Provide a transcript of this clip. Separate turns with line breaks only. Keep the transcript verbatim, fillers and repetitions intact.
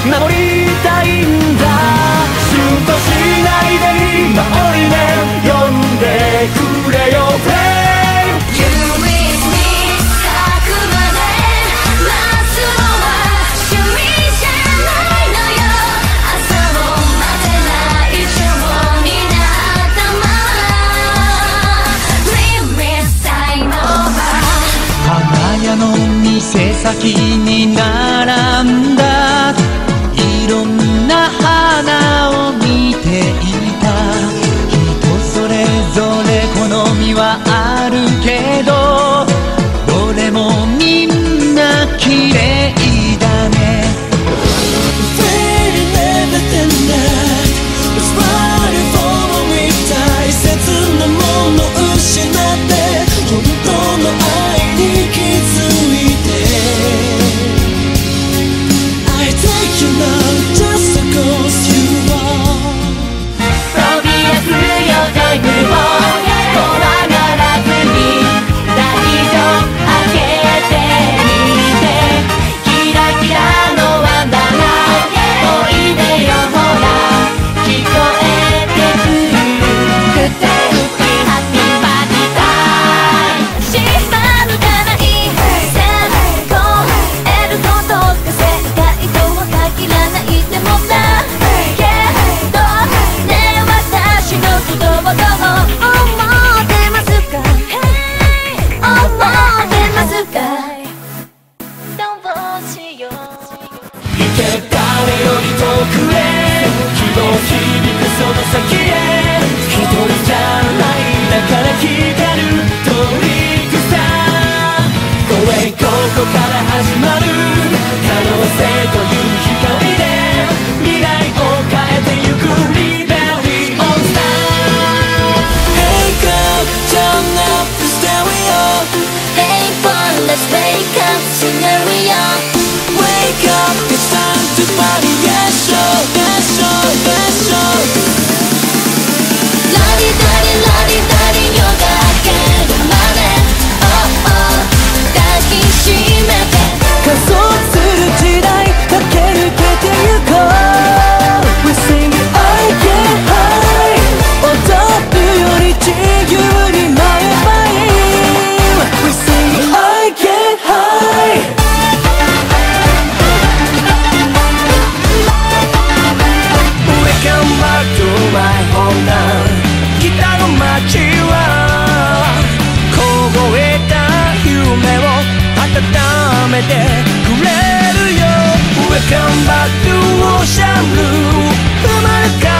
守りたいんだ。シュンとしないで今降りね、呼んでくれよ Play
You with me 咲くまで待つのは趣味じゃないのよ。朝も待てない今日になったまま Leave me sign over
花屋の店先に並んだいろんな花を見ていた。人それぞれ好みはあるけどどれもみんな綺麗だね。
Fading everything that was running for me 大切なもの失って本当の愛に気づいて I take you now just because you are
飛び出すよジョイフルを怖がらずに大丈夫開けてみてキラキラのワンダーラおいでよほら聞こえてくるふてふてハッピーパーティータイムしまぬかない線越えることが世界とは限らないでもだけどね私のことをどう思ってますか思ってますかどうしよう
行け誰より遠くへ希望響くその先へ一人じゃないだから光る通り草ごえここから始まる可能性という光で未来を変えてゆくリベリーオンスター
Hey girl turn up the stereo
Hey fun let's wake up scenario
Wake up it's time to party yes show yes show yes show
ラリダリラリダリ夜が明けるまで Oh oh 抱きしめて
加速する時代駆け抜けてゆこう We sing I get high 踊るより自由に舞えばいい We sing I get high
Welcome back to my homeland 北の街は凍えた夢を温めてくれるよ Welcome back to Ocean Blue 生まれ変